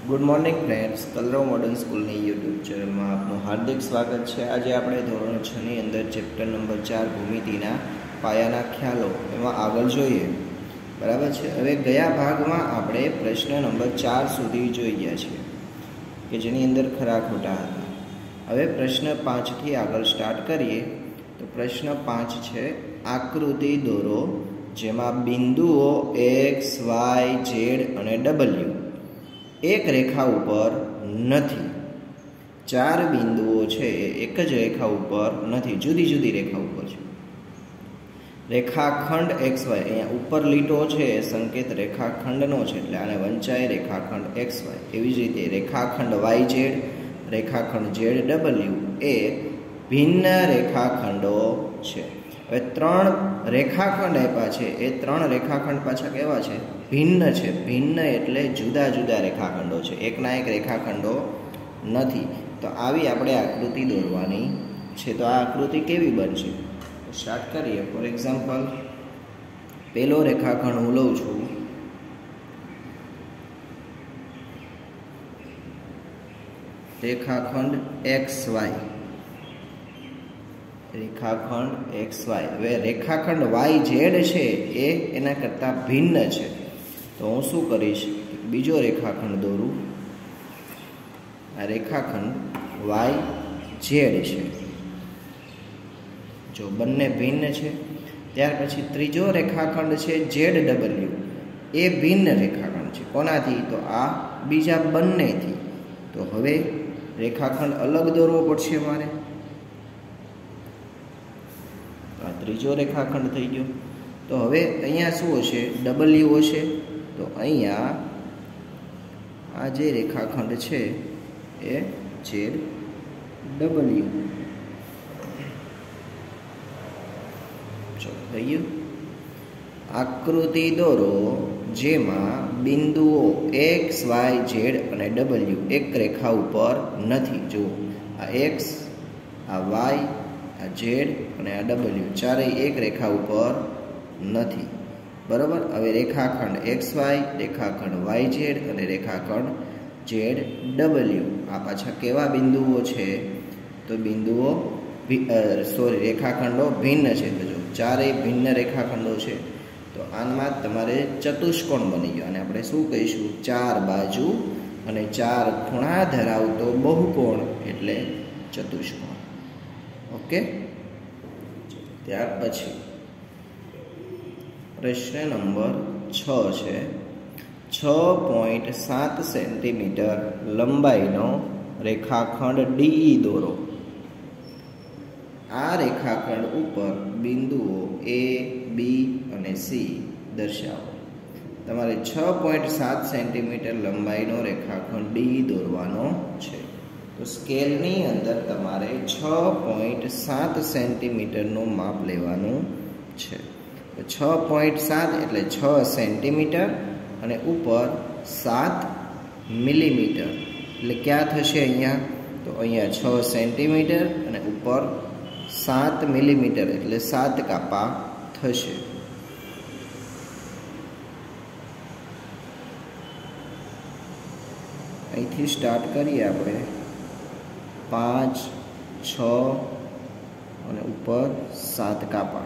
Good morning friends, Kalrav modern school ने YouTube channel में आपनु हार्दिक स्वागत है। आज आपणे धोरण 6 ની અંદર चेप्टर नंबर 4 भूमितिना पायाना ख्यालो एमां आगळ जोईए। बराबर है। हवे गया भाग में आपणे प्रश्न नंबर 4 सुधी जोई गया छे कि जेनी अंदर खरा खोटा हता। हवे प्रश्न 5 थी आगळ स्टार्ट करिए। तो प्रश्न 5 छे, आकृति दोरो जेमां बिंदुओ एक्स वाय जेड अने डबल्यू एक रेखा पर नहीं। चार बिंदुओं छे एक ज रेखा पर नहीं, जुदी जुदी रेखा पर छे। रेखाखंड एक्स वाय अहींया उपर लीटो छे संकेत रेखाखंडनो छे એટલે આને વંચાય રેખાખંડ एक्स वाय। एवी ज रीते रेखाखंड वाय जेड, रेखाखंड जेड डबल्यू ए भिन्न रेखाखंडो छे। हवे त्रण रेखाखंड आप्या छे, ए त्रण रेखाखंड पाछा केवा छे? भिन्न है। भिन्न एटले जुदा जुदा रेखाखंडो है, एकना एक रेखाखंडो नहीं। तो आवी आपणे आकृति दौरवानी है। तो आ आकृति केवी बनशे स्टार्ट करिए। फॉर एक्जाम्पल पहलो रेखाखंड हूँ लઉં છું, रेखाखंड एक्स वाय। रेखाखंड एक्स वाय। हवे रेखाखंड वाय जेड है ए एना करता भिन्न है। तो हूँ शू करीश, बीजो रेखाखंड दोरू। आ रेखाखंड वाय जेड है, जो बंने भिन्न है। त्यार पछी त्रीजो रेखाखंड है जेड डबल्यू, ए भिन्न रेखाखंड है। कोनाथी? तो आ बीजा बंने थी। तो हवे रेखाखंड अलग दौरवो पड़शे मारे। आ त्रीजो रेखाखंड थई गयो। तो हवे अहींया शुं हशे? डबल्यू हशे। तो अहींया आ जे रेखाखंड है ए जेड डबल्यू। चलो थई गयुं। आकृति दोरो जेमां बिंदुओ एक्स वाय जेड अने डबल्यू एक रेखा पर नहीं। जो आ एक्स, आ वाय, आ जेड अने आ डबल्यू चारेय एक रेखा पर नहीं। बराबर। हवे रेखाखंड एक्स वाय, रेखाखंड वाय जेड और रेखाखंड जेड डबल्यू आ पाछा केवा बिंदुओ छे? तो बिंदुओ रेखाखंडो भिन्न है। तो जो चारेय भिन्न रेखाखंडो छे। तो आमां तमारे चतुष्कोण बनी गयो। आने आपणे शुं कहीशुं? चार बाजू अने चार खूणा धरावतो बहुकोण एटले चतुष्कोण। ओके। त्यार पछी प्रश्न नंबर 6 है। 6.7 सेंटीमीटर लंबाईनो रेखाखंड डीई दोरो। आ रेखाखंड ऊपर बिंदुओ ए बी अने सी दर्शावो। तमारे 6.7 सेंटीमीटर लंबाईनो रेखाखंड डीई दोरवानो छे। तो स्केलनी अंदर तमारे 6.7 सेंटीमीटरनु माप लेवानुं छे। 6.7 एटले 6 सेंटीमीटर अने ऊपर 7 मिलीमीटर एटले क्या थशे अहींया? तो अहींया 6 सेंटीमीटर अने ऊपर 7 मिलीमीटर एटले 7 कापा थशे। અહીંથી સ્ટાર્ટ કરીએ આપણે 5, 6 અને ઉપર 7 કાપા।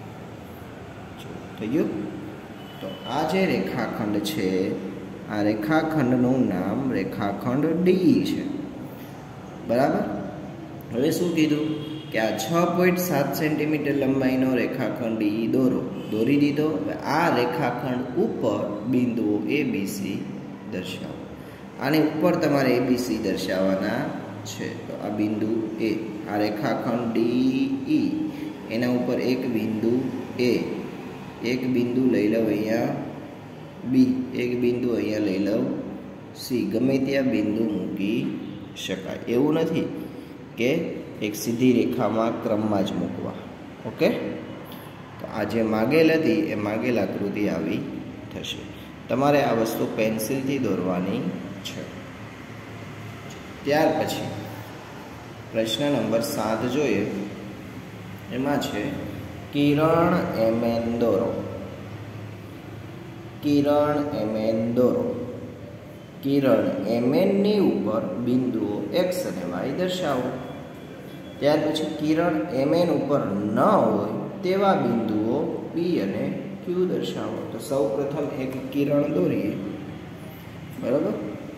तो आ जे रेखाखंड है, आ रेखाखंडनु नाम रेखाखंड डीई है। बराबर। हवे शुं कीधुं कि आ 6.7 सेंटीमीटर लंबाईनो रेखाखंड डीई दोरो। दोरी दीधो। आ रेखाखंड ऊपर बिंदुओ ए बी सी दर्शावो। आने ऊपर तमारे ए बी सी दर्शाववाना छे। तो आ बिंदु ए, आ रेखाखंड डीई, एना ऊपर एक बिंदु ए, एक बिंदु लई लो अहींया बी, एक बिंदु अहींया लई लो सी। गमे त्या बिंदु मूकी शकाय। एवुं नथी के एक सीधी रेखा में क्रम में ज मूकवा। ओके। तो आ जे मागेल हती ए मागेल आकृति आवी थशे। तमारे आ वस्तु पेन्सिल थी दौरवानी छे। त्यार पछी प्रश्न नंबर 7 जोईए। एमां छे किरण एमएन दोरो। किरण एमएन दोरो। કિરણ MN ની ઉપર બિંદુઓ x અને y દર્શાવો. ત્યાર પછી કિરણ MN ઉપર ન હોય તેવા બિંદુઓ P અને Q દર્શાવો. તો સૌ પ્રથમ એક કિરણ દોરીએ. બરાબર,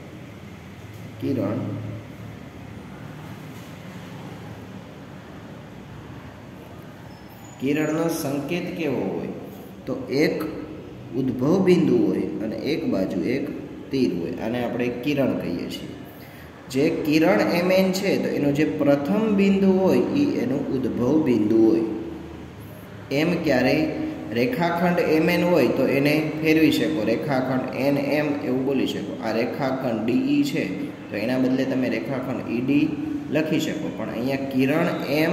કિરણનો સંકેત કેવો હોય? તો એક ઉદ્ભવ બિંદુ હોય અને એક બાજુ એક તીર હોય. આને આપણે કિરણ કહીએ છીએ. જે કિરણ MN છે તો એનું જે પ્રથમ બિંદુ હોય એ એનું ઉદ્ભવ બિંદુ હોય. એમ ક્યારેય રેખાખંડ MN હોય તો એને ફેરવી શકો, રેખાખંડ NM એવું બોલી શકો. આ રેખાખંડ DE છે તો એના બદલે તમે રેખાખંડ ED લખી શકો. પણ અહીંયા કિરણ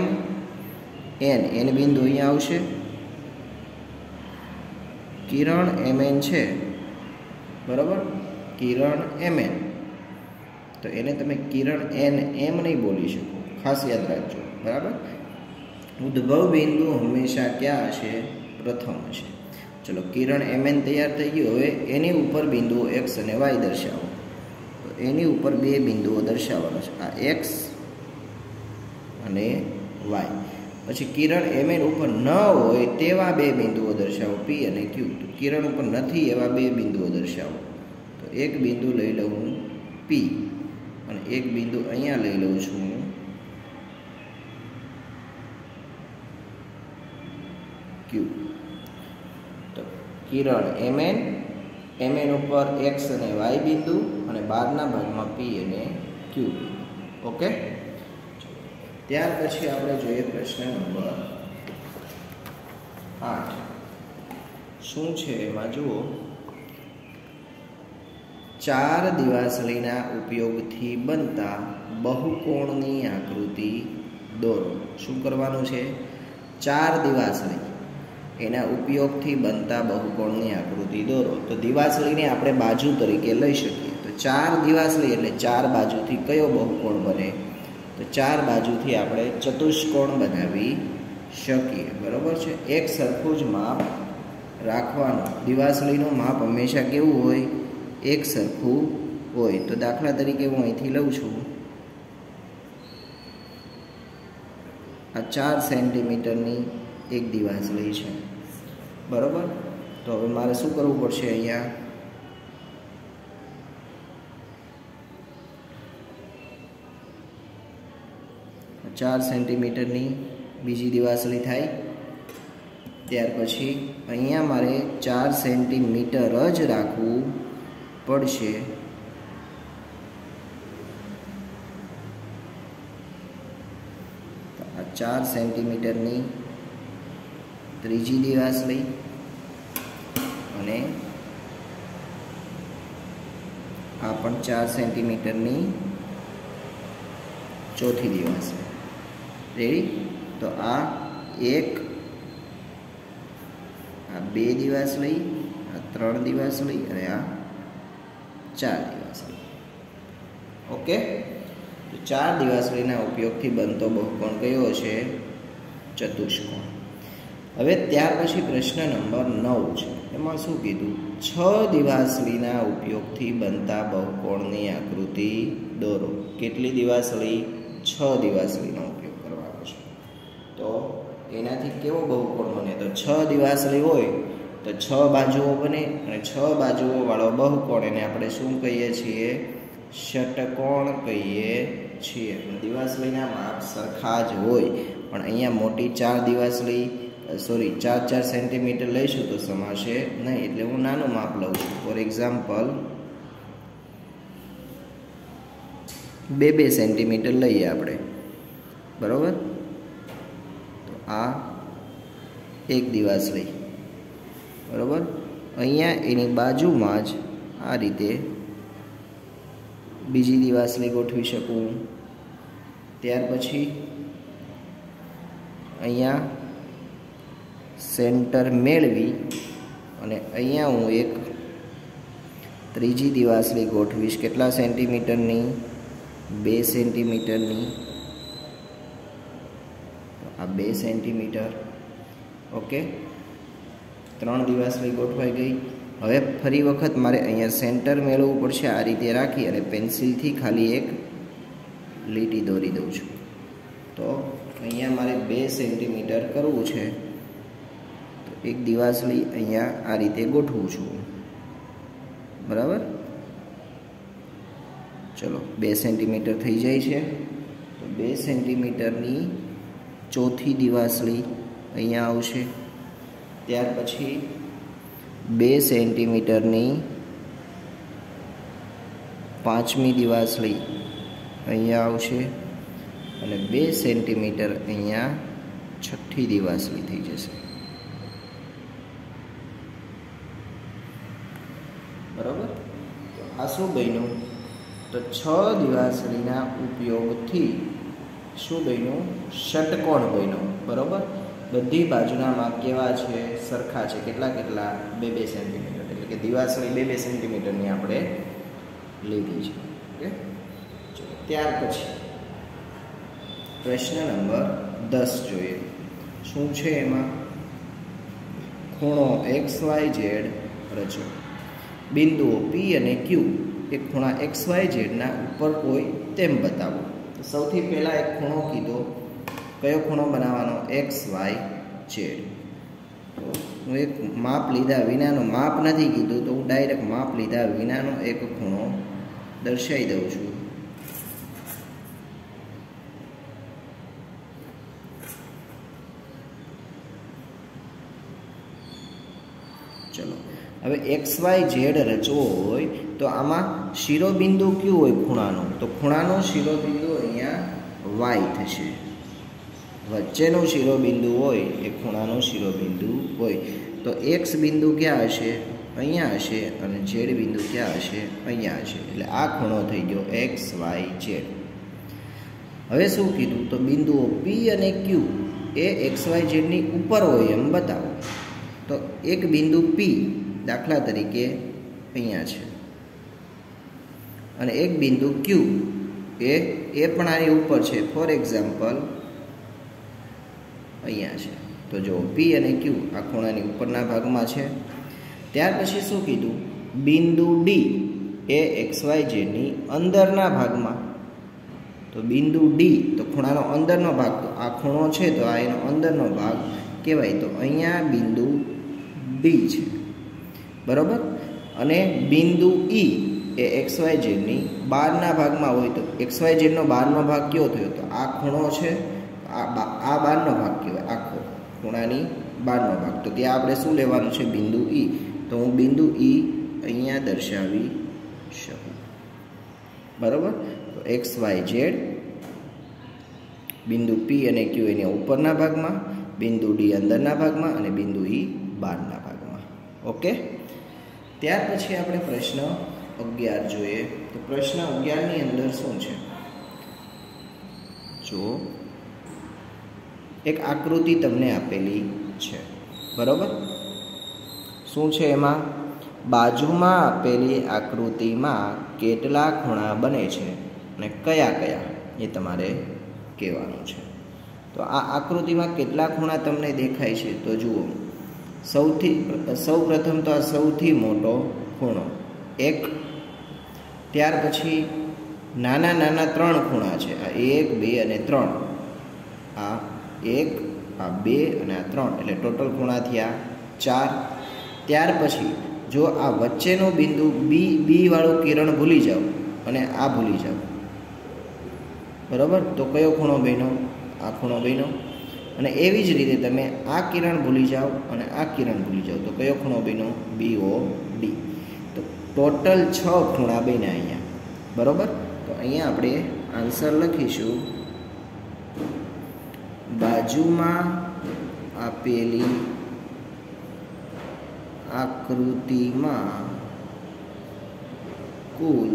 MN બિંદુ અહીંયા આવશે. કિરણ MN છે, બરાબર, કિરણ MN, તો એને તમે કિરણ NM નહીં બોલી શકો. ખાસ યાદ રાખજો. બરાબર, ઉદ્ભવ બિંદુ હંમેશા ક્યાં હશે? પ્રથમ હશે. ચલો, કિરણ MN તૈયાર થઈ ગયું. હવે એની ઉપર બિંદુઓ x અને y દર્શાવો. તો એની ઉપર બે બિંદુઓ દર્શાવવાના છે, આ x અને y. પછી કિરણ MN ઉપર ન હોય તેવા બે બિંદુઓ દર્શાવો, P અને Q. તો કિરણ ઉપર નથી એવા બે બિંદુઓ દર્શાવો. તો એક બિંદુ લઈ લઉં હું P અને એક બિંદુ અહીંયા લઈ લઉં છું Q. તો કિરણ MN ઉપર x અને y બિંદુ અને બહારના ભાગમાં P અને Q બિંદુ. ઓકે, ત્યાર પછી આપણે જોઈએ પ્રશ્ન નંબર 8. શું છે એમાં જુઓ. 4 દિવાસળીના ઉપયોગથી બનતા બહુકોણની આકૃતિ દોરો. શું કરવાનું છે? 4 દિવાસળી, એના ઉપયોગથી બનતા બહુકોણની આકૃતિ દોરો. તો દિવાસળીને આપણે બાજુ તરીકે લઈ શકીએ. તો 4 દિવાસળી એટલે 4 બાજુથી કયો બહુકોણ બને? તો 4 બાજુથી આપણે ચતુષ્કોણ બનાવી શકીએ. બરાબર છે. એક સરખું જ માપ રાખવાનું. દિવાસળીનું માપ હંમેશા કેવું હોય? એક સરખું હોય. તો દાખલા તરીકે હું અહીંથી લઉં છું, આ 4 સેન્ટીમીટરની એક દિવાસળી છે. બરાબર, તો હવે મારે શું કરવું પડશે? અહીંયા 4 સેન્ટીમીટરની બીજી દિવાસળી થાય. ત્યાર પછી અહીંયા મારે 4 સેન્ટીમીટર જ રાખવું પડશે. આ 4 સેન્ટીમીટરની ત્રીજી દિવાસળી અને આ પણ 4 સેન્ટીમીટરની ચોથી દિવાસળી. રેડી? તો આ 1, આ 2 દિવાસળી, આ 3 દિવાસળી અને આ 4 દિવાસળી. ઓકે, તો 4 દિવાસળીના ઉપયોગથી બનતો બહુકોણ કયો છે? ચતુષ્કોણ. હવે ત્યાર પછી પ્રશ્ન નંબર 9 છે. એમાં શું કીધું? 6 દિવાસળીના ઉપયોગથી બનતા બહુકોણની આકૃતિ દોરો. કેટલી દિવાસળી? 6 દિવાસળીનો ઉપયોગ કરવાનો છે. તો એનાથી કેવો બહુકોણ બને? તો 6 દિવાસળી હોય તો 6 બાજુઓ બને અને 6 બાજુઓ વાળો બહુકોણ એને આપણે શું કહીએ છીએ? ષટકોણ કહીએ છીએ. દિવાસળીના માપ સરખા જ હોય, પણ અહીંયા મોટી 4 દિવાસળી 4 સેન્ટીમીટર લઈશું તો સમાશે નહીં. એટલે હું નાનું માપ લઉં છું. ફોર એક્ઝામ્પલ 2 સેન્ટીમીટર લઈએ આપણે. બરાબર, તો આ એક દિવાસળી. બરાબર, અહીંયા એની બાજુમાં જ આ રીતે બીજી દિવાસળી ગોઠવી શકું. ત્યાર પછી અહીંયા સેન્ટર મેળવી અને અહીંયા હું એક ત્રીજી દિવાસળી ગોઠવીશ. કેટલા સેન્ટીમીટરની? 2 સેન્ટીમીટરની. આ 2 સેન્ટીમીટર. ઓકે, 3 દિવાસળી ગોઠવાઈ ગઈ. હવે ફરી વખત મારે અહીંયા સેન્ટર મેળવવું પડશે। આ રીતે રાખી અને પેન્સિલથી ખાલી એક લીટી દોરી દઉં છું। તો અહીંયા મારે 2 સેન્ટીમીટર કરવું છે, તો એક દિવાસળી અહીંયા આ રીતે ગોઠવું છું, બરાબર। ચલો 2 સેન્ટીમીટર થઈ જાય છે, તો 2 સેન્ટીમીટરની ચોથી દિવાસળી અહીંયા આવશે। ત્યાર પછી 2 સેન્ટીમીટરની 5મી દિવાસળી અહીંયા આવશે અને 2 સેન્ટીમીટર અહીંયા 6ઠ્ઠી દિવાસળી થઈ જશે, બરાબર। તો આ શું બન્યું? તો 6 દિવાસળીના ઉપયોગથી શું બન્યું? ષટકોણ બન્યો, બરાબર। બધી બાજુના માપ કેવા છે? સરખા છે। કેટલા કેટલા? 2-2 સેન્ટીમીટર, એટલે કે દિવાસળી 2-2 સેન્ટીમીટરની આપણે લીધી છે, ઓકે। ચલો ત્યાર પછી પ્રશ્ન નંબર 10 જોઈએ। શું છે એમાં? ખૂણો XYZ રચો। બિંદુઓ P અને Q એ ખૂણા XYZ ના ઉપર હોય તેમ બતાવો। તો સૌથી પહેલા એક ખૂણો કીધો, કયો ખૂણો બનાવવાનો? XYZ। તો હું એક માપ લીધા વિનાનો, માપ નથી કીધું તો હું ડાયરેક્ટ માપ લીધા વિનાનો એક ખૂણો દર્શાવી દઉં છું। ચલો હવે XYZ રચવો હોય તો આમાં શિરોબિંદુ કયું હોય ખૂણાનો? તો ખૂણાનો શિરોબિંદુ અહીંયા Y થશે। વચ્ચેનું શિરોબિંદુ હોય એ ખૂણાનો શિરોબિંદુ હોય, તો X બિંદુ ક્યાં હશે? અહીંયા હશે, અને Z બિંદુ ક્યાં હશે? અહીંયા હશે। એટલે આ ખૂણો થઈ ગયો XYZ। હવે શું કીધું? તો બિંદુઓ P અને Q એ XYZ ની ઉપર હોય એમ બતાવો। તો એક બિંદુ P દાખલા તરીકે અહીંયા છે, અને એક બિંદુ Q એ પણ આની ઉપર છે, ફોર એક્ઝામ્પલ અહીંયા છે। તો જો P અને Q આ ખૂણાની ઉપરના ભાગમાં છે। ત્યાર પછી શું કીધું? બિંદુ D એ XYZ ની અંદરના ભાગમાં। તો બિંદુ D તો ખૂણાનો અંદરનો ભાગ, તો આ ખૂણો છે તો આ એનો અંદરનો ભાગ કહેવાય। તો અહીંયા બિંદુ D છે, બરાબર। અને બિંદુ E એ XYZ ની બહારના ભાગમાં હોય, તો XYZ નો બહારનો ભાગ કયો થયો? તો આ ખૂણો છે, આ બહારનો ભાગ કહેવાય, આખો ખૂણાની બહારનો ભાગ। તો ત્યાં આપણે શું લેવાનું છે? બિંદુ E। તો હું બિંદુ E અહીંયા દર્શાવી શકું, બરાબર। તો XYZ, બિંદુ P અને Q એની ઉપરના ભાગમાં, બિંદુ D અંદરના ભાગમાં અને બિંદુ E બહારના ભાગમાં, ઓકે। ત્યાર પછી આપણે પ્રશ્ન 11 જોઈએ। તો પ્રશ્ન 11 ની અંદર શું છે? જો એક આકૃતિ તમને આપેલી છે, બરાબર। શું છે એમાં? બાજુમાં આપેલી આકૃતિમાં કેટલા ખૂણા બને છે અને કયા કયા એ તમારે કહેવાનું છે। તો આ આકૃતિમાં કેટલા ખૂણા તમને દેખાય છે? તો જુઓ, સૌ પ્રથમ તો આ સૌથી મોટો ખૂણો 1, ત્યાર પછી નાના નાના 3 ખૂણા છે, આ 1, 2 અને 3, આ 1, આ 2 અને આ 3, એટલે ટોટલ ખૂણા થયા 4। ત્યાર પછી જો આ વચ્ચેનો બિંદુ B વાળું કિરણ ભૂલી જાઓ અને આ ભૂલી જાઓ, બરાબર, તો કયો ખૂણો બન્યો? આ ખૂણો બન્યો। અને એવી જ રીતે તમે આ કિરણ ભૂલી જાઓ અને આ કિરણ ભૂલી જાઓ, તો કયો ખૂણો બન્યો? BOD। તો ટોટલ 6 ખૂણા બન્યા અહીંયા, બરાબર। તો અહીંયા આપણે આન્સર લખીશું, બાજુમાં આપેલી આકૃતિમાં કુલ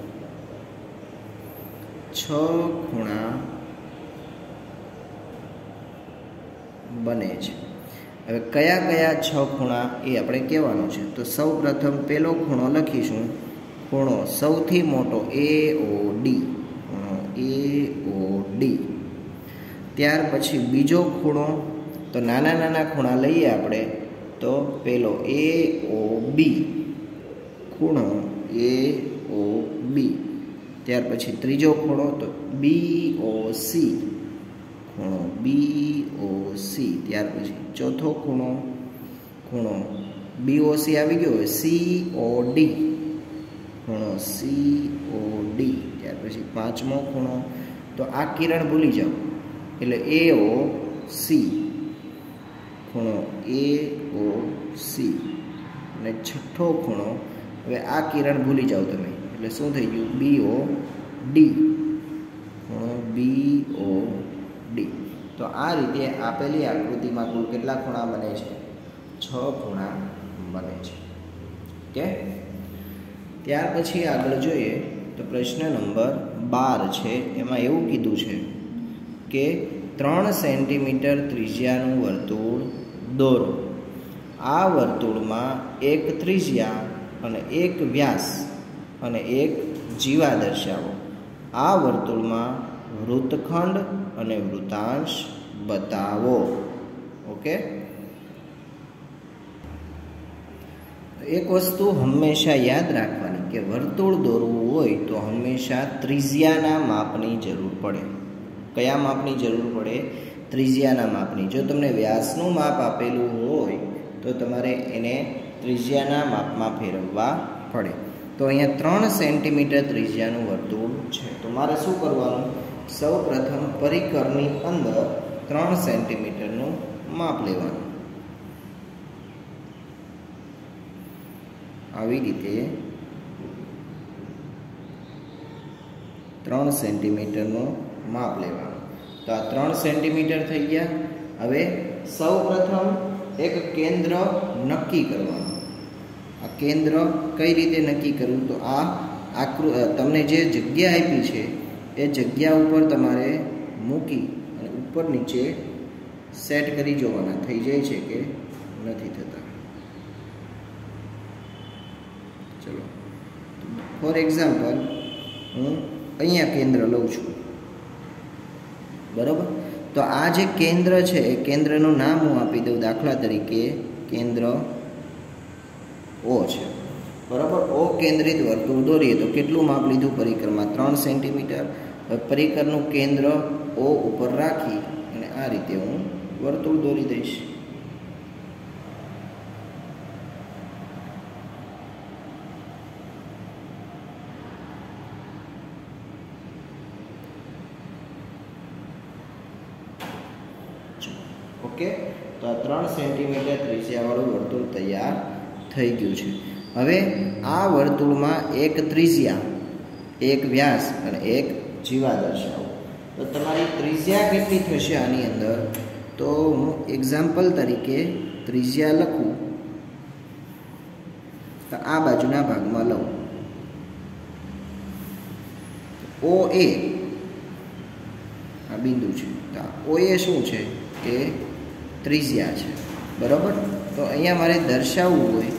6 ખૂણા બને છે। હવે કયા કયા 6 ખૂણા એ આપણે કહેવાનું છે। તો સૌ પ્રથમ પહેલો ખૂણો લખીશું, ખૂણો સૌથી મોટો AOD, ખૂણો AOD। ત્યાર પછી બીજો ખૂણો, તો નાના નાના ખૂણા લઈએ આપણે, તો પેલો AOB, ખૂણો AOB, ત્યાર પછી ત્રીજો ખૂણો તો BOC, ખૂણો BOC, ત્યાર પછી ચોથો ખૂણો BOC આવી ગયો હોય COD, ખૂણો COD, ત્યાર પછી પાંચમો ખૂણો તો આ કિરણ ભૂલી જાઓ એટલે AOC, ખૂણો AOC, અને છઠ્ઠો ખૂણો હવે આ કિરણ ભૂલી જાઓ તમે એટલે શું થઈ ગયું BOD, ખૂણો BOD. તો આ રીતે આપેલી આકૃતિમાં કુલ કેટલા ખૂણા બને છે? 6 ખૂણા બને છે. ઓકે, ત્યાર પછી આગળ જોઈએ તો પ્રશ્ન નંબર 12 છે. એમાં એવું કીધું છે કે 3 સેન્ટીમીટર ત્રિજ્યાનું વર્તુળ દોરો. આ વર્તુળમાં એક ત્રિજ્યા અને એક વ્યાસ અને એક જીવા દર્શાવો. આ વર્તુળમાં વૃત્તખંડ અને વૃતાંશ બતાવો. ઓકે, એક વસ્તુ હંમેશા યાદ રાખવાની કે વર્તુળ દોરવું હોય તો હંમેશા ત્રિજ્યાના માપની જરૂર પડે. કયા માપની જરૂર પડે? ત્રિજ્યાના માપની. જો તમને વ્યાસનું માપ આપેલું હોય તો તમારે એને ત્રિજ્યાના માપમાં ફેરવવા પડે. તો અહીંયા 3 સેન્ટીમીટર ત્રિજ્યાનું વર્તુળ છે. તો મારે શું કરવાનું? સૌ પ્રથમ પરિકરની અંદર 3 સેન્ટીમીટરનું માપ લેવાનું. આવી રીતે 3 સેન્ટીમીટરનું માપ લેવાનું. તો આ 3 સેન્ટીમીટર થઈ ગયા. હવે સૌ પ્રથમ એક કેન્દ્ર નક્કી કરવાનું. આ કેન્દ્ર કઈ રીતે નક્કી કરવું? તો આ તમને જે જગ્યા આપી છે એ જગ્યા ઉપર તમારે મૂકી અને ઉપર નીચે સેટ કરી જોવાના, થઈ જાય છે કે નથી થતા. ચલો, ફોર એક્ઝામ્પલ હું અહીંયા કેન્દ્ર લઉં છું, બરાબર? તો આ જે કેન્દ્ર છે એ કેન્દ્રનું નામ હું આપી દઉં. દાખલા તરીકે કેન્દ્ર O છે, બરાબર? O કેન્દ્રિત વર્તુળ દોરીએ તો કેટલું માપ લીધું? પરિકરમાં 3 સેન્ટીમીટર. પરિકરનું કેન્દ્ર O ઉપર રાખી અને આ રીતે હું વર્તુળ દોરી દઈશ. ઓકે, તો આ 3 સેન્ટીમીટર ત્રિજ્યાવાળું વર્તુળ તૈયાર થઈ ગયું છે. હવે આ વર્તુળમાં એક ત્રિજ્યા, એક વ્યાસ અને એક જીવા દર્શાવો. તો તમારી ત્રિજ્યા કેટલી થશે આની અંદર? તો હું એક્ઝામ્પલ તરીકે ત્રિજ્યા લખું તો આ બાજુના ભાગમાં લઉં. OA આ બિંદુ છે. તો OA શું છે? એ ત્રિજ્યા છે, બરાબર? તો અહીંયા મારે દર્શાવવું હોય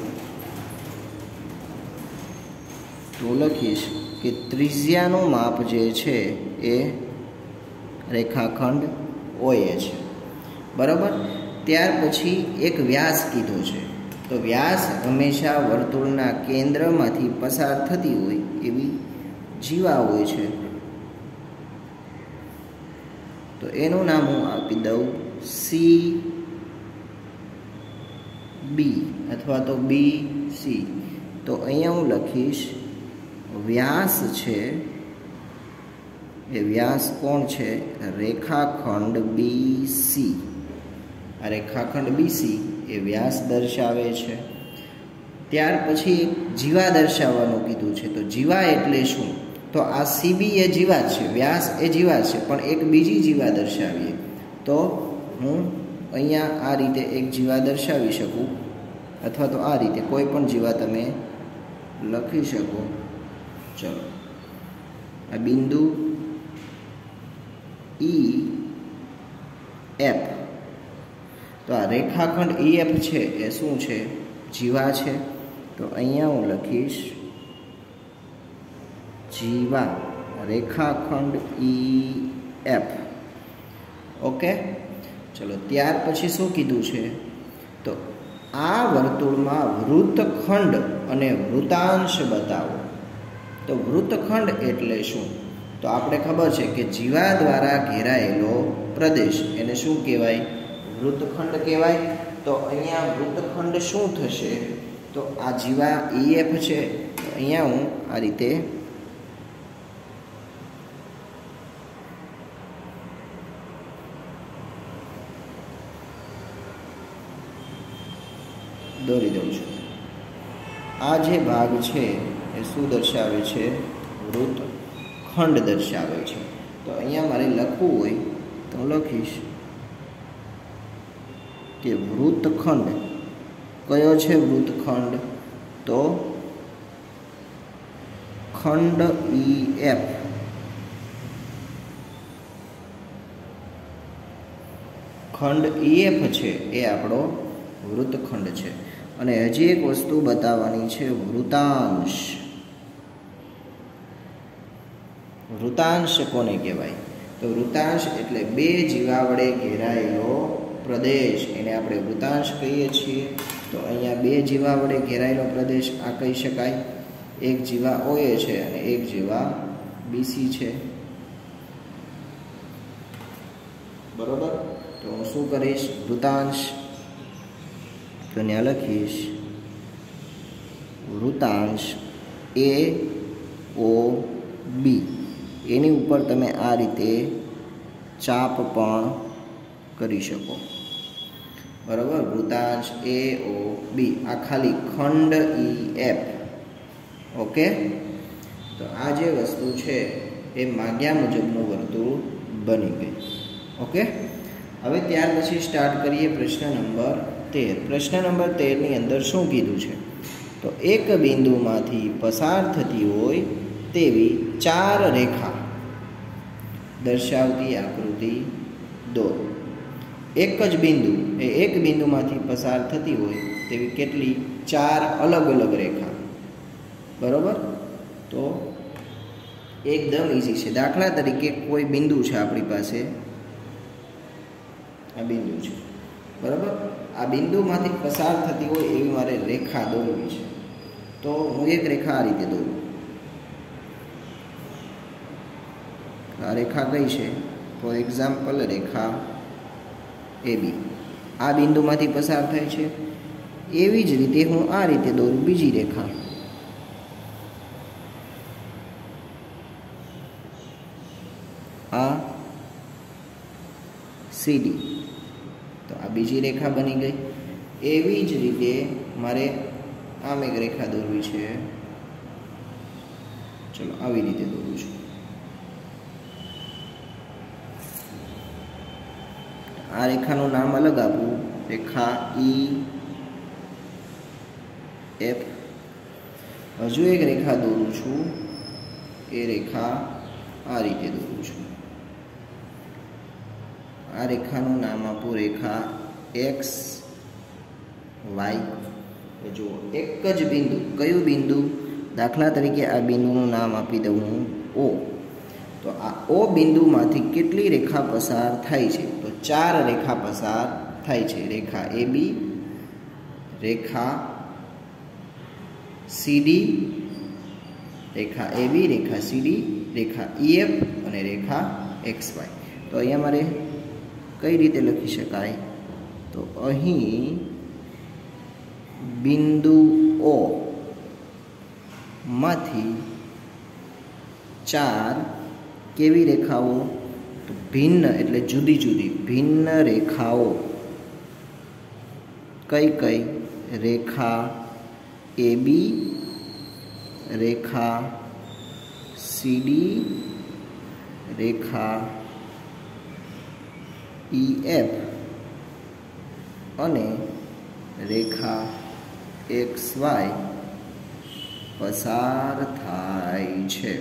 તો લખીશ કે ત્રિજ્યાનું માપ જે છે એ રેખાખંડ OA છે, બરાબર? ત્યાર પછી એક વ્યાસ કીધો છે. તો વ્યાસ હંમેશા વર્તુળના કેન્દ્રમાંથી પસાર થતી હોય એવી જીવા હોય છે. તો એનું નામ હું આપી દઉં CB અથવા તો BC. તો અહીંયા હું લખીશ વ્યાસ છે એ વ્યાસ કોણ છે? રેખાખંડ BC. આ રેખાખંડ BC એ વ્યાસ દર્શાવે છે. ત્યાર પછી જીવા દર્શાવવાનું કીધું છે. તો જીવા એટલે શું? તો આ CB એ જીવા છે, વ્યાસ એ જીવા છે, પણ એક બીજી જીવા દર્શાવીએ તો હું અહીંયા આ રીતે એક જીવા દર્શાવી શકું, અથવા તો આ રીતે કોઈ પણ જીવા તમે લખી શકો. ચલો, આ બિંદુ EF. તો આ રેખાખંડ EF છે એ શું છે? જીવા છે. તો અહીંયા હું લખીશ જીવા, રેખાખંડ EF. ઓકે, ચલો ત્યાર પછી શું કીધું છે? તો આ વર્તુળમાં વૃત્તખંડ અને વૃતાંશ બતાવો. તો વૃત્તખંડ એટલે શું? તો આપણે ખબર છે કે જીવા દ્વારા ઘેરાયેલો પ્રદેશ એને શું કહેવાય? વૃત્તખંડ કહેવાય. તો અહીંયા વૃત્તખંડ શું થશે? તો આ જીવા EF છે. અહીંયા હું આ રીતે દોરી દઉં છું. આ જે ભાગ છે એ શું દર્શાવે છે? વૃત્તખંડ દર્શાવે છે. તો અહીંયા મારે લખવું હોય તો હું લખીશ કે વૃત્તખંડ કયો છે? વૃત્તખંડ તો ખંડ EF. ખંડ EF છે એ આપણો વૃત્તખંડ છે. અને હજી એક વસ્તુ બતાવવાની છે, વૃતાંશ. વૃતાંશ કોને કહેવાય? તો વૃતાંશ એટલે બે જીવા વડે ઘેરાયેલો પ્રદેશ, એને આપણે વૃતાંશ કહીએ છીએ. તો અહીંયા બે જીવા વડે ઘેરાયેલો પ્રદેશ આ કહી શકાય. એક જીવા OA છે અને એક જીવા BC છે. બરોબર. તો હું શું કરીશ? વૃતાંશ. તો ત્યાં લખીશ વૃતાંશ AOB. એની ઉપર તમે આ રીતે ચાપ પણ કરી શકો. બરાબર. વૃતાંશ AOB. આ ખાલી ખંડ EF. ઓકે. તો આ જે વસ્તુ છે એ માગ્યા મુજબનું વર્તુળ બની ગઈ. ઓકે. હવે ત્યાર પછી સ્ટાર્ટ કરીએ પ્રશ્ન નંબર 13. પ્રશ્ન નંબર 13 ની અંદર શું કીધું છે? તો એક બિંદુમાંથી પસાર થતી હોય તેવી 4 રેખા દર્શાવતી આકૃતિ દોરો. એક જ બિંદુ એ એક બિંદુમાંથી પસાર થતી હોય તેવી કેટલી? 4 અલગ અલગ રેખા. બરોબર. તો એકદમ ઈઝી છે. દાખલા તરીકે કોઈ બિંદુ છે આપણી પાસે, આ બિંદુ છે. બરાબર. આ બિંદુમાંથી પસાર થતી હોય એવી મારે રેખા દોરવી છે. તો હું એક રેખા આ રીતે દોરું. આ રેખા કઈ છે? ફોર એક્ઝામ્પલ રેખા AB. આ બિંદુમાંથી પસાર થાય છે. એવી જ રીતે હું આ રીતે દોરું બીજી રેખા. આ CD. તો આ બીજી રેખા બની ગઈ. એવી જ રીતે મારે આમ એક રેખા દોરવી છે. ચલો આવી રીતે દોરું છું. આ રેખાનું નામ અલગ આપું, રેખા EF. હજુ એક રેખા દોરું છું. એ રેખા આ રીતે દોરું છું. આ રેખાનું નામ આપું રેખા XY. જુઓ એક જ બિંદુ. કયું બિંદુ? દાખલા તરીકે આ બિંદુનું નામ આપી દઉં હું O. તો આ O બિંદુમાંથી કેટલી રેખા પસાર થાય છે? તો 4 રેખા પસાર થાય છે. રેખા AB, રેખા CD, રેખા AB, રેખા CD, રેખા EF અને રેખા XY. તો અહીંયા મારે કઈ રીતે લખી શકાય? તો અહીં બિંદુ O માંથી 4 કેવી રેખાઓ? તો ભિન્ન એટલે જુદી જુદી ભિન્ન રેખાઓ. કઈ કઈ? રેખા AB, રેખા CD, રેખા EF અને રેખા XY પસાર થાય છે.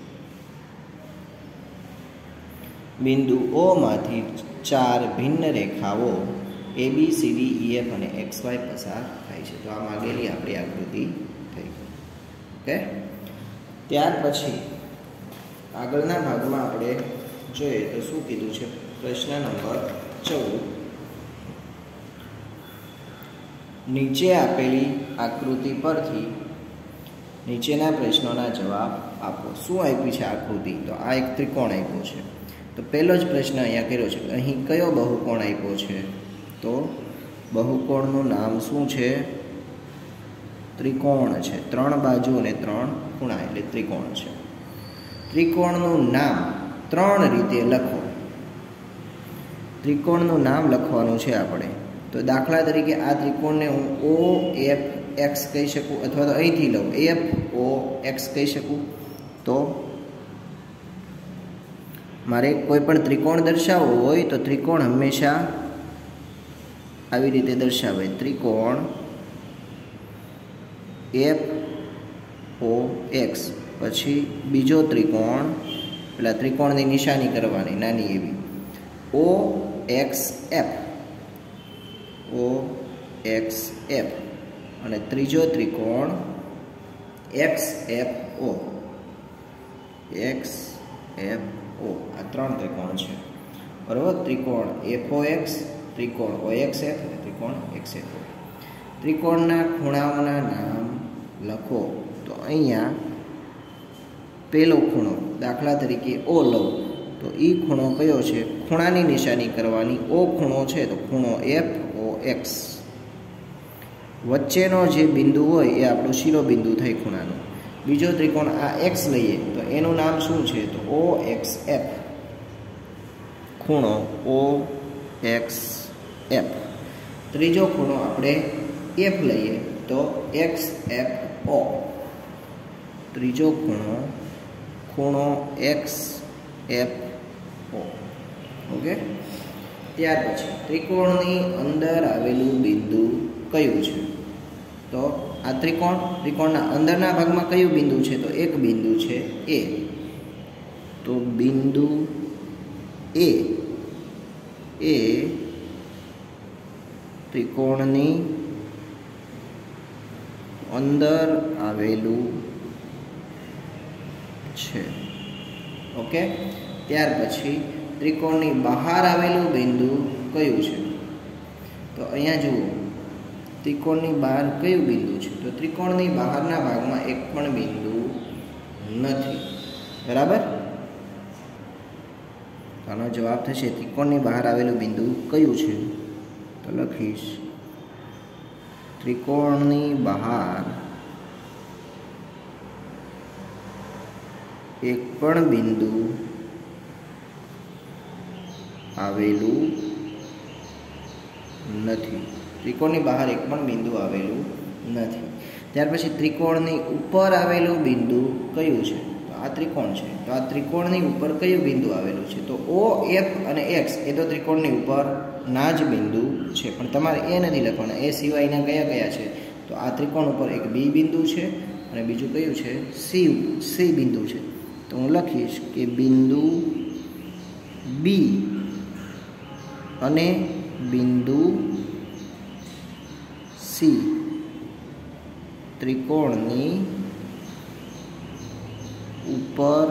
બિંદુ O માંથી 4 ભિન્ન રેખાઓ AB, CD, EF અને XY પસાર થાય છે. તો આ માગેલી આપણી આકૃતિ થઈ. ઓકે. ત્યાર પછી આગળના ભાગમાં આપણે જોઈએ તો શું કીધું છે? પ્રશ્ન નંબર 14. નીચે આપેલી આકૃતિ પરથી નીચેના પ્રશ્નોના જવાબ આપો. શું આપ્યું છે આકૃતિ? તો આ એક ત્રિકોણ આપ્યો છે. તો પહેલો જ પ્રશ્ન અહીંયા કર્યો છે, અહીં કયો બહુકોણ આપ્યો છે? તો બહુકોણનું નામ શું છે? ત્રિકોણ છે. 3 બાજુ અને 3 ખૂણા એટલે ત્રિકોણ છે. ત્રિકોણનું નામ 3 રીતે લખો. ત્રિકોણનું નામ લખવાનું છે આપણે. તો દાખલા તરીકે આ ત્રિકોણને હું ઓ એફ એક્સ કહી શકું, અથવા તો અહીંથી લઉં એફ ઓ એક્સ કહી શકું. તો મારે કોઈ પણ ત્રિકોણ દર્શાવવો હોય તો ત્રિકોણ હંમેશા આવી રીતે દર્શાવે. ત્રિકોણ એફ ઓ એક્સ, પછી બીજો ત્રિકોણ, પેલા ત્રિકોણની નિશાની કરવાની નાની એવી, O X F, O X F, અને ત્રીજો ત્રિકોણ X F O, X F O. આ 3 ત્રિકોણ છે, બરાબર. ત્રિકોણ એફ ઓ એક્સ, ત્રિકોણ ઓ એક્સ એફ અને ત્રિકોણ એક્સ એફ ઓ. ત્રિકોણના ખૂણાઓના નામ લખો. તો અહીંયા પહેલો ખૂણો દાખલા તરીકે ઓ લઉં તો એ ખૂણો કયો છે? ખૂણાની નિશાની કરવાની. ઓ ખૂણો છે તો ખૂણો એફ ઓ એક્સ. વચ્ચેનો જે બિંદુ હોય એ આપણું શિરોબિંદુ થાય ખૂણાનું. બીજો ત્રિકોણ આ એક્સ લઈએ તો એનું નામ શું છે? તો ઓ એક્સ એફ, ખૂણો ઓ એક્સ એફ. ત્રીજો ખૂણો આપણે એફ લઈએ તો એક્સ એફ ઓ. ત્રીજો ખૂણો એક્સ એફ ઓ. ઓકે. ત્યાર પછી ત્રિકોણની અંદર આવેલું બિંદુ કયું છે? તો આ ત્રિકોણના અંદરના ભાગમાં કયું બિંદુ છે? તો એક બિંદુ છે એ. તો બિંદુ એ ત્રિકોણની અંદર આવેલું છે. ઓકે. ત્યાર પછી ત્રિકોણની બહાર આવેલું બિંદુ કયું છે? તો અહીંયા જુઓ, ત્રિકોણની બહાર કયું બિંદુ છે? તો ત્રિકોણની બહારના ભાગમાં એક પણ બિંદુ નથી, બરાબર. આનો જવાબ થશે ત્રિકોણની બહાર આવેલું બિંદુ કયું છે? તો લખીશ ત્રિકોણની બહાર એક પણ બિંદુ આવેલું નથી. ત્રિકોણની બહાર એક પણ બિંદુ આવેલું નથી. ત્યાર પછી ત્રિકોણની ઉપર આવેલું બિંદુ કયું છે? તો આ ત્રિકોણ છે, તો આ ત્રિકોણની ઉપર કયું બિંદુ આવેલું છે? તો ઓ એફ અને એક્સ એ તો ત્રિકોણની ઉપર ના જ બિંદુ છે, પણ તમારે એ નથી લખવાના. એ સિવાયના કયા કયા છે? તો આ ત્રિકોણ ઉપર એક બી બિંદુ છે અને બીજું કયું છે? સી બિંદુ છે. તો હું લખીશ કે બિંદુ બી અને બિંદુ સી ત્રિકોણની ઉપર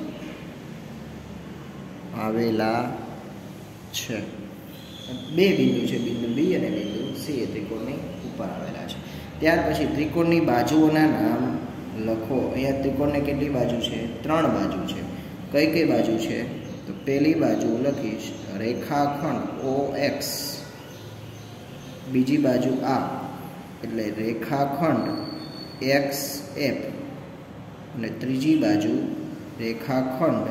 આવેલા છે. બે બિંદુ છે, બિંદુ બી અને બિંદુ સી એ ત્રિકોણની ઉપર આવેલા છે. ત્યાર પછી ત્રિકોણની બાજુઓના નામ લખો. અહીંયા ત્રિકોણને કેટલી બાજુ છે? 3 બાજુ છે. કઈ કઈ બાજુ છે? તો પહેલી બાજુ લખીશ રેખાખંડ ઓ એક્સ, બીજી બાજુ આ એટલે રેખાખંડ એક્સ એફ, અને ત્રીજી બાજુ રેખાખંડ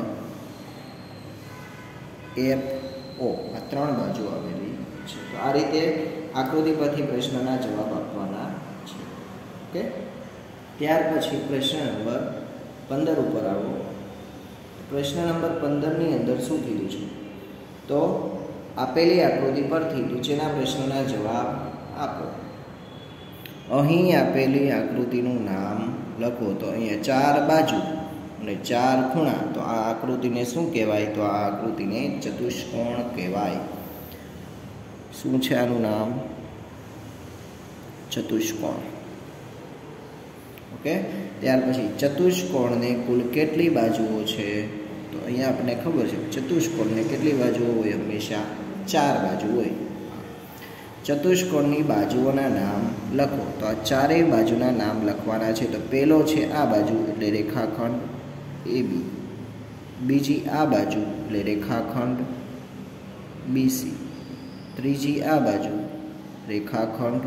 એફ ઓ. આ 3 બાજુ આવેલી છે. તો આ રીતે આકૃતિ પરથી પ્રશ્નના જવાબ આપવાના છે. ઓકે. ત્યાર પછી પ્રશ્ન નંબર 15 ઉપર આવો. પ્રશ્ન નંબર 15ની અંદર શું કીધું છે? તો આપેલી આકૃતિ પરથી નીચેના પ્રશ્નોના જવાબ આપો. અહીં આપેલી આકૃતિનું નામ લખો. તો અહીંયા 4 બાજુ અને 4 ખૂણા. તો આ આકૃતિને શું કહેવાય? તો આ આકૃતિને ચતુષ્કોણ કહેવાય. શું છે આનું નામ? ચતુષ્કોણ. ઓકે. ત્યાર પછી ચતુષ્કોણને કુલ કેટલી બાજુઓ છે? તો અહીંયા આપણને ખબર છે ચતુષ્કોણને કેટલી બાજુઓ હોય? હંમેશા 4 બાજુ હોય. ચતુષ્કોણની બાજુઓના નામ લખો. તો આ ચારેય બાજુના નામ લખવાના છે. તો પહેલો છે આ બાજુ એટલે રેખાખંડ AB, બીજી આ બાજુ એટલે રેખાખંડ BC, ત્રીજી આ બાજુ રેખાખંડ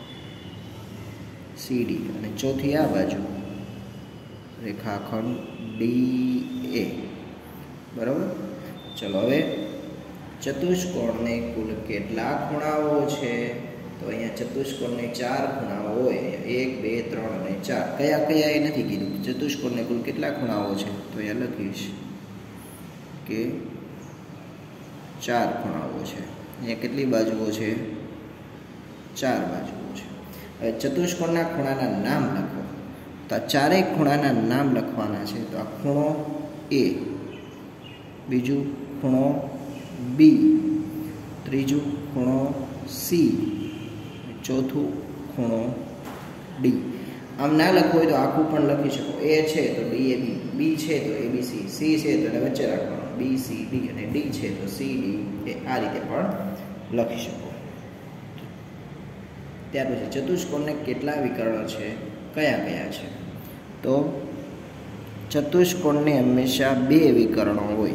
CD અને ચોથી આ બાજુ રેખાખંડ DA. બરાબર. ચલો હવે ચતુષ્કોણને કુલ કેટલા ખૂણાઓ છે? તો અહીંયા ચતુષ્કોણને 4 ખૂણાઓ હોય. 1 2 3 અને 4. કયા કયા એ નથી કીધું. ચતુષ્કોણને કુલ કેટલા ખૂણાઓ છે? તો અહીંયા લખીશ કે 4 ખૂણાઓ છે. અહીંયા કેટલી બાજુઓ છે? 4 બાજુઓ છે. હવે ચતુષ્કોણના ખૂણાના નામ લખો. તો આ ચારેય ખૂણાના નામ લખવાના છે. તો આ ખૂણો A, બીજું ખૂણો B, ત્રીજું ખૂણો C, ચોથું ખૂણો D. આમ ના લખવું હોય તો આખું પણ લખી શકો. A છે તો DAB, B છે તો ABC, C છે તો વચ્ચે રાખવાનો, BCD અને D છે તો CD. એ આ રીતે પણ લખી શકો. ત્યાર પછી ચતુષ્કોણને કેટલા વિકર્ણ છે? કયા કયા છે? તો ચતુષ્કોણને હંમેશા 2 વિકર્ણો હોય.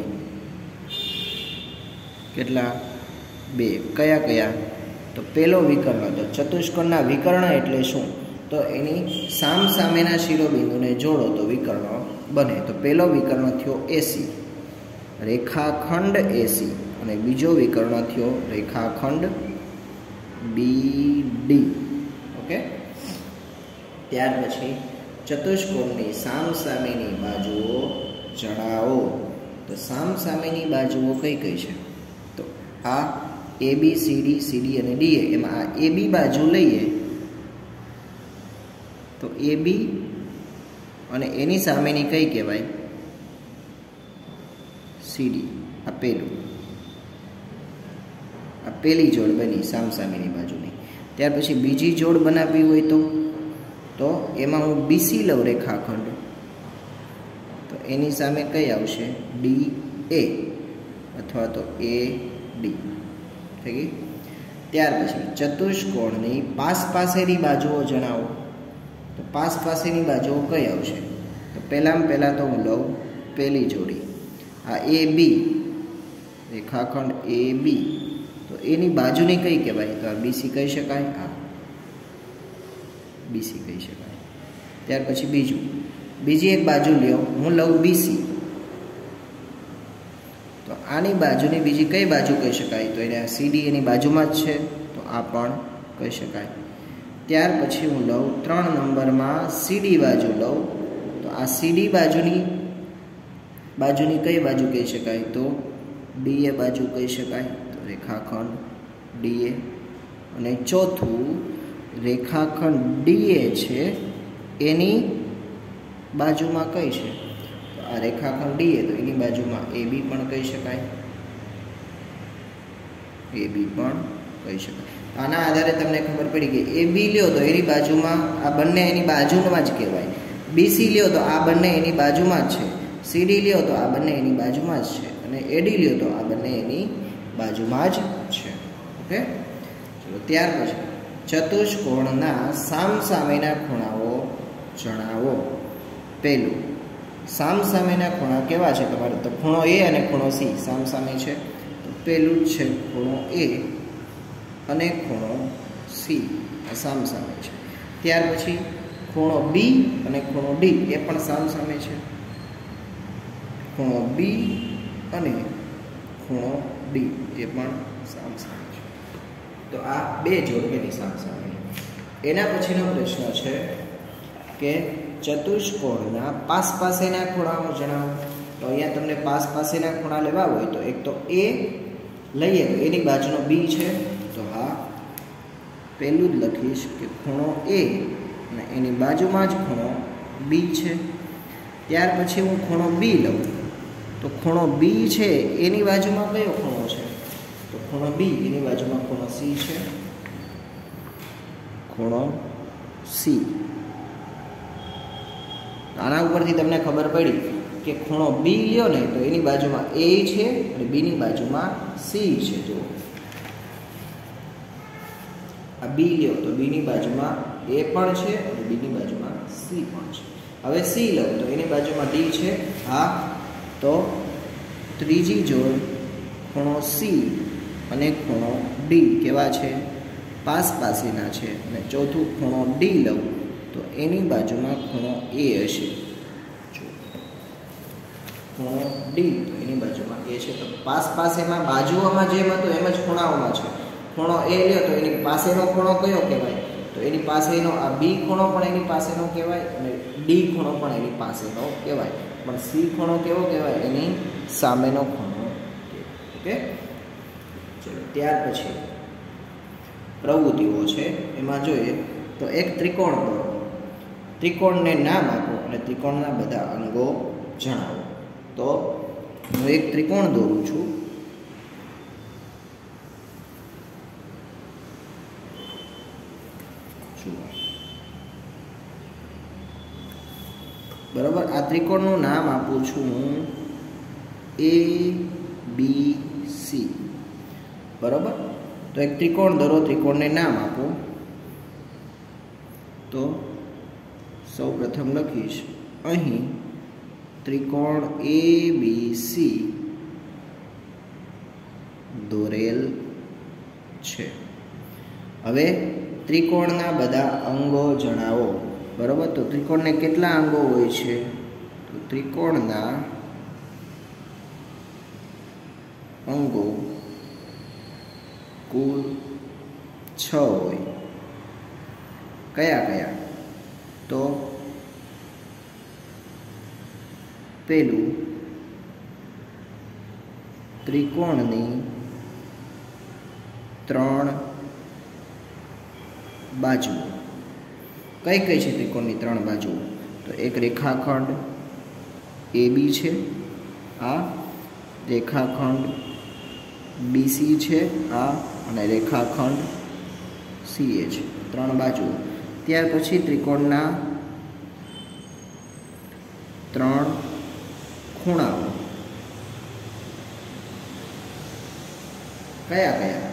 કેટલા? 2. કયા કયા? તો પહેલો વિકર્ણ. તો ચતુષ્કોણના વિકર્ણ એટલે શું? તો એની સામસામેના શિરોબિંદુને જોડો તો વિકર્ણ બને. તો પહેલો વિકર્ણ થયો AC, રેખાખંડ AC, અને બીજો વિકર્ણ થયો રેખાખંડ BD. ઓકે. ત્યાર પછી ચતુષ્કોણની સામસામેની બાજુઓ જણાવો. તો સામસામેની બાજુઓ કઈ કઈ છે? તો આ ABCD, CD અને DA. એમાં આ AB બાજુ લઈએ તો AB અને એની સામેની કઈ કહેવાય? CD. આ પહેલું, આ પહેલી જોડ બની સામસામેની બાજુની. ત્યાર પછી બીજી જોડ બનાવવી હોય તો એમાં હું BC લઉં રેખાખંડ. તો એની સામે કઈ આવશે? DA અથવા તો AD. થઈ ગઈ. ત્યાર પછી ચતુષ્કોણની પાસેની બાજુઓ જણાવો. તો પાસેની બાજુઓ કઈ આવશે? તો પહેલાં તો હું લઉં પહેલી જોડી, આ AB, રેખાખંડ AB. તો એની બાજુની કઈ કહેવાય? તો આ BC કહી શકાય. આ BC કહી શકાય. ત્યાર પછી બીજી એક બાજુ લ્યો, હું લઉં BC. તો આની બાજુની બીજી કઈ બાજુ કહી શકાય? તો એને CD એની બાજુમાં જ છે, તો આ પણ કહી શકાય. ત્યાર પછી હું લઉં 3 નંબરમાં CD બાજુ લઉં. તો આ CD બાજુની કઈ બાજુ કહી શકાય? તો DA બાજુ કહી શકાય. તો રેખાખંડ DA. અને ચોથું રેખાખંડ DA છે એની બાજુમાં કઈ છે? તો આ રેખાખંડ DA, તો એની બાજુમાં AB પણ કહી શકાય. AB પણ કહી શકાય. આના આધારે તમને ખબર પડી કે AB લ્યો તો એની બાજુમાં, આ બંને એની બાજુમાં જ કહેવાય. BC લ્યો તો આ બંને એની બાજુમાં જ છે. CD લ્યો તો આ બંને એની બાજુમાં જ છે. અને AD લ્યો તો આ બંને એની બાજુમાં જ છે. ઓકે. ચલો ત્યાર પછી ચતુષ્કોણના સામસામેના ખૂણાઓ જણાવો. પહેલું, સામસામેના ખૂણા કેવા છે તમારે? તો ખૂણો A અને ખૂણો C સામસામે છે. તો પહેલું જ છે ખૂણો A અને ખૂણો C, આ સામસામે છે. ત્યાર પછી ખૂણો B અને ખૂણો D એ પણ સામસામે છે. ખૂણો B અને ખૂણો D એ પણ સામસામે છે. તો આ 2 જોડ એની સામસામે. એના પછીનો પ્રશ્ન છે કે ચતુષ્કોણના પાસેના ખૂણાઓ જણાવો. તો અહીંયા તમને પાસેના ખૂણા લેવા હોય તો એક તો A લઈએ તો એની બાજુનો B છે. તો હા, પહેલું જ લખીશ કે ખૂણો A અને એની બાજુમાં જ ખૂણો B છે. ત્યાર પછી હું ખૂણો B લઉં તો ખૂણો B છે એની બાજુમાં કયો ખૂણો છે? તો ખૂણો B એની બાજુમાં ખૂણો C છે. ખૂણો C. આના ઉપરથી તમને ખબર પડી કે ખૂણો B લ્યો ને તો એની બાજુમાં A છે અને B ની બાજુમાં C છે. જો આ બી લ્યો તો બીની બાજુમાં એ પણ છે અને બીની બાજુમાં સી પણ છે. હવે સી લઉં તો એની બાજુમાં ડી છે. હા, તો ત્રીજી જોડ ખૂણો સી અને ખૂણો ડી કેવા છે? પાસપાસીના છે. અને ચોથું ખૂણો ડી લઉં તો એની બાજુમાં ખૂણો એ હશે. ખૂણો ડી તો એની બાજુમાં એ છે. તો પાસપાસેમાં બાજુઓમાં જેમ હતું એમ જ ખૂણાઓમાં છે. ખૂણો એ લ્યો તો એની પાસેનો ખૂણો કયો કહેવાય? તો એની પાસેનો આ બી ખૂણો પણ એની પાસેનો કહેવાય અને ડી ખૂણો પણ એની પાસેનો કહેવાય. પણ સી ખૂણો કેવો કહેવાય? એની સામેનો ખૂણો. ઓકે, ચલો ત્યાર પછી પ્રવૃત્તિઓ છે. એમાં જોઈએ તો એક ત્રિકોણ દોરો. ત્રિકોણને નામ આપો અને ત્રિકોણના બધા અંગો જણાવો. તો હું એક ત્રિકોણ દોરું છું. બરાબર, આ ત્રિકોણનું નામ આપું છું હું એ બી સી. બરાબર, તો એક ત્રિકોણ દોરો, ત્રિકોણને નામ આપો. તો સૌ પ્રથમ લખીશ અહીં ત્રિકોણ એ બી સી દોરેલ છે. હવે ત્રિકોણના બધા અંગો જણાવો. બરાબર, તો ત્રિકોણને કેટલા અંગો હોય છે? તો ત્રિકોણના અંગો કુલ 6 હોય. કયા કયા? તો પેલું ત્રિકોણની 3 બાજુઓ. કઈ કઈ છે ત્રિકોણની 3 બાજુઓ? તો એક રેખાખંડ એ બી છે, આ રેખાખંડ બીસી છે, આ અને રેખાખંડ સીએ છે. 3 બાજુઓ. ત્યાર પછી ત્રિકોણના 3 ખૂણાઓ. કયા કયા?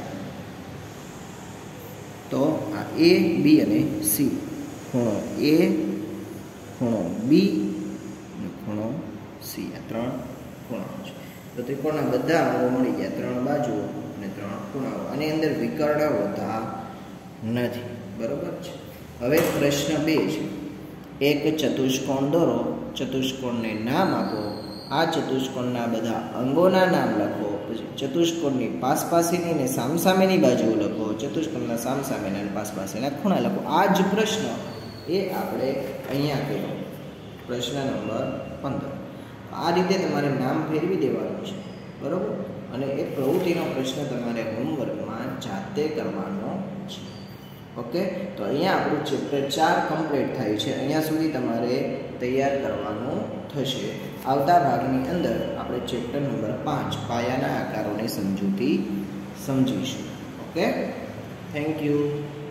તો આ એ બી અને સી. ખૂણો એ, ખૂણો બી અને ખૂણો સી. આ 3 ખૂણાઓ છે. તો ત્રિકોણના બધા અંગો મળી ગયા. 3 બાજુઓ અને 3 ખૂણાઓ. આની અંદર વિકર્ણ હોતા નથી. બરોબર છે. હવે પ્રશ્ન 2 છે. એક ચતુષ્કોણ દોરો. ચતુષ્કોણને નામ આપો. આ ચતુષ્કોણના બધા અંગોના નામ લખો. પછી ચતુષ્કોણની પાસપાસીની અને સામસામેની બાજુઓ લખો. ચતુષ્કોણના સામસામેના અને પાસપાસીના ખૂણા લખો. આ જ પ્રશ્ન એ આપણે અહીંયા કર્યો, પ્રશ્ન નંબર 15. આ રીતે તમારે નામ ફેરવી દેવાનું છે. બરાબર, અને એ પ્રવૃત્તિનો પ્રશ્ન તમારે હોમવર્કમાં જાતે કરવાનો છે. ઓકે, તો અહીંયા આપણું ચેપ્ટર 4 કમ્પ્લીટ થાય છે. અહીંયા સુધી તમારે તૈયાર કરવાનું થશે. આવતા ભાગની અંદર આપણે ચેપ્ટર નંબર 5 પાયાના આકારોની સમજૂતી સમજીશું. Okay, thank you.